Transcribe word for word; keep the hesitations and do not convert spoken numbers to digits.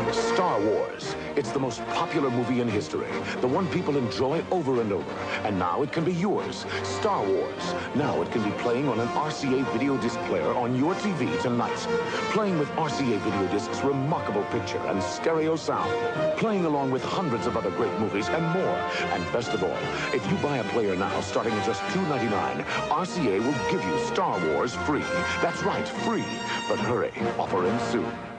Star Wars. It's the most popular movie in history. The one people enjoy over and over. And now it can be yours. Star Wars. Now it can be playing on an R C A VideoDisc player on your T V tonight. Playing with R C A VideoDisc's remarkable picture and stereo sound. Playing along with hundreds of other great movies and more. And best of all, if you buy a player now starting at just two ninety-nine, R C A will give you Star Wars free. That's right, free. But hurry, offer ends soon.